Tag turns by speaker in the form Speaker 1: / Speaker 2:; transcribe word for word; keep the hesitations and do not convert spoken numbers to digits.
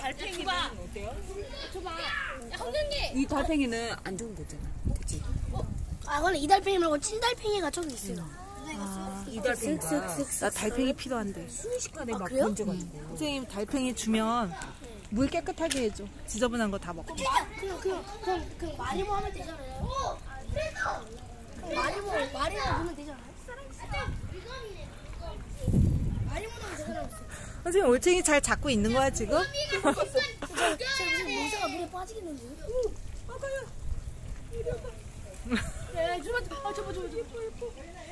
Speaker 1: 달팽이는 어때요?
Speaker 2: 줘봐. 야, 황경기.
Speaker 3: 이 달팽이는 안 좋은 거잖아. 그치?
Speaker 2: 아, 그건 이 달팽이 말고 찐달팽이가 저기 있어요.
Speaker 3: 아, 이 달팽이가.
Speaker 4: 나 달팽이 필요한데.
Speaker 3: 순식간에 막
Speaker 2: 그래요?
Speaker 3: 번져가지고.
Speaker 4: 선생님 달팽이 주면 물 깨끗하게 해줘. 지저분한 거 다 먹고.
Speaker 2: 그냥, 그냥, 그냥, 그냥, 그냥 마리모 하면 되잖아요. 그냥 마리모, 마리모 보면 되잖아요. 마리모 하면 되잖아요.
Speaker 4: 선생님 올챙이 잘 잡고 있는 거야 지금?
Speaker 2: 제가 무슨 모자가 물에 빠지겠는데?
Speaker 1: 아가야.
Speaker 2: 야, 야, 줘봐, 아, 줘봐, 줘봐, 줘봐.